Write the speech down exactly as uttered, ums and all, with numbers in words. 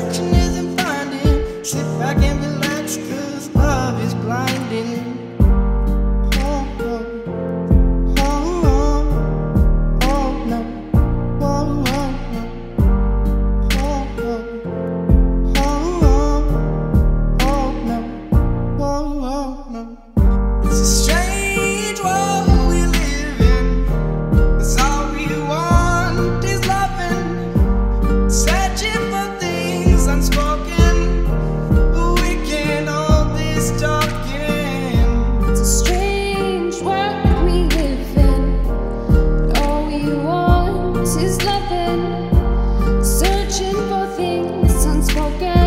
searching isn't finding. Sit back and relax, cause love is blinding. Oh, oh, oh, oh, oh, no. Oh, oh, no. Oh, oh, oh, oh, oh, no. Oh, oh, no. It's a strange world we live in, 'cause all we want is loving, searching for things unspoken, but we can't hold this talking. It's a strange world we live in, but all we want is loving, searching for things unspoken.